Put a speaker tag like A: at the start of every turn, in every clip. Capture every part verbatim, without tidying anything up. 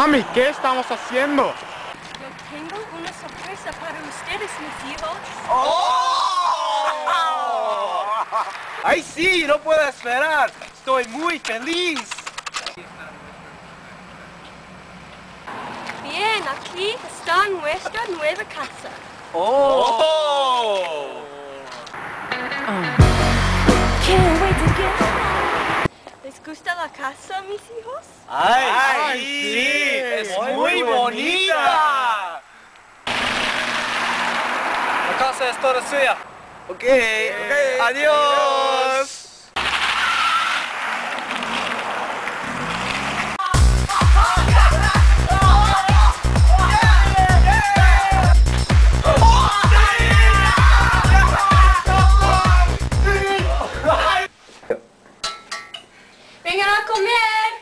A: Mami, ¿qué estamos haciendo?
B: Yo tengo una sorpresa para ustedes, mis hijos.
C: ¡Oh! ¡Ay, sí! No puedo esperar. Estoy muy feliz.
B: Bien, aquí está nuestra nueva casa.
C: ¡Oh!
B: Can't wait to get home. ¿Les gusta la casa, mis hijos?
C: ¡Ay,
A: Ay,
C: sí!
A: sí,
C: ¡Es
A: muy
C: muy bonita!
A: bonita.
C: La casa es toda suya. Ok, okay. Adiós.
B: ¡Vengan a comer!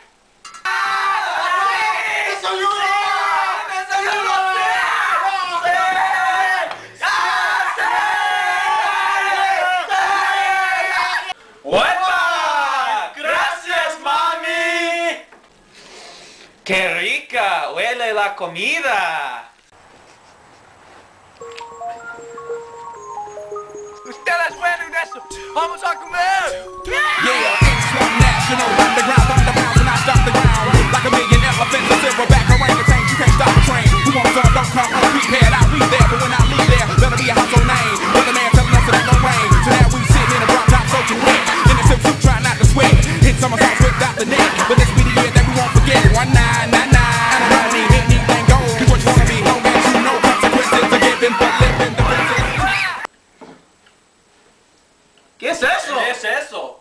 C: ¡Huepa! ¡Gracias, mami! ¡Qué rica! ¡Huele la comida! ¡Ustedes huelen eso! ¡Vamos a comer!
D: Yeah, it's one national underground, underground, and I stop the ground like a million elephants, a silverback orangutan. You can't stop the train. Who wants some? Don't come unprepared. I'll be there, but when I leave there, better be a household name. Weatherman telling us it ain't gonna rain, so now we sitting in a drop top soaking wet. In the silk suit, trying not to sweat. Hit somersaults without the net, but this be the year that we won't forget. One nine nine nine. I don't need anything gold. You what you wanna be, long as you know consequences are given for living the princess.
C: ¿Qué es eso? ¿Qué es eso?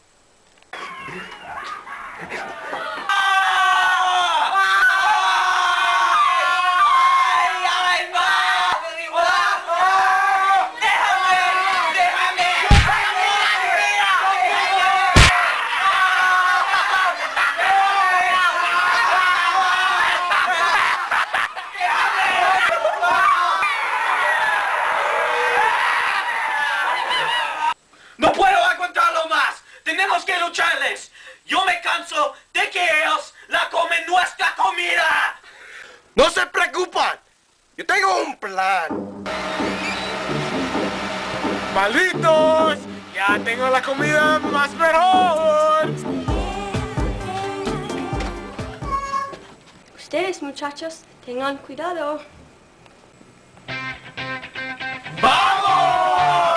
C: ¡No puedo aguantarlo más! ¡Tenemos que lucharles! ¡Yo me canso de que ellos la comen nuestra comida!
A: ¡No se preocupan! ¡Yo tengo un plan! ¡Malditos! ¡Ya tengo la comida más mejor!
B: Ustedes, muchachos, tengan cuidado.
C: ¡Vamos!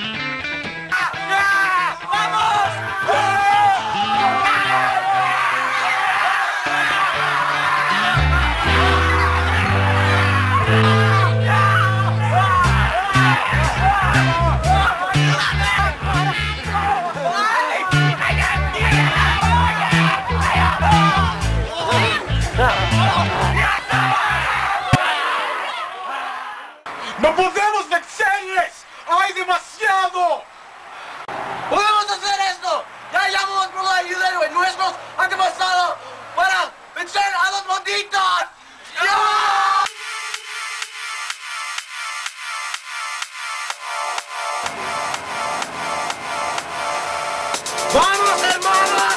A: ¡No podemos vencerles! ¡Hay demasiado!
C: ¡Podemos hacer esto! ¡Ya llamamos por la ayuda de nuestros antepasados para vencer a los malditos! ¡Ya! ¡Vamos, hermanos!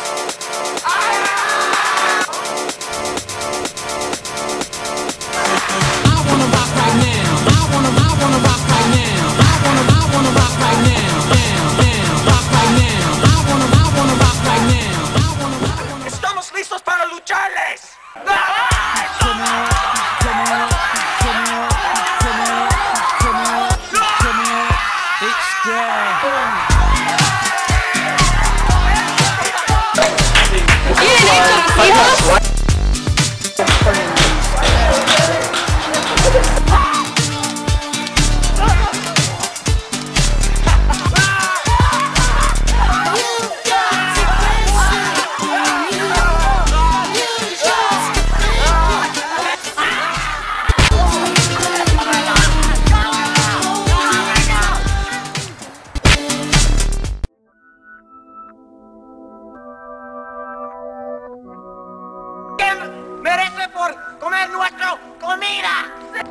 C: ¡Estamos listos para lucharles! ¡Merece por comer nuestra comida!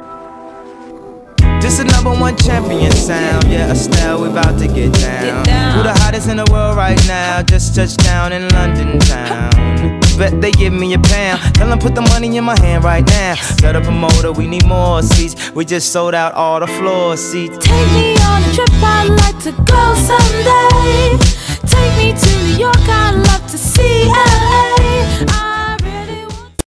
E: This is number one champion sound. Yeah, Estelle, we about to get down.
B: Get down.
E: Who the hottest in the world right now? Just touched down in London town. bet they give me a pound. Tell them put the money in my hand right now. Set up a motor, we need more seats. We just sold out all the floor seats.
F: Take me on a trip, I'd like to go someday.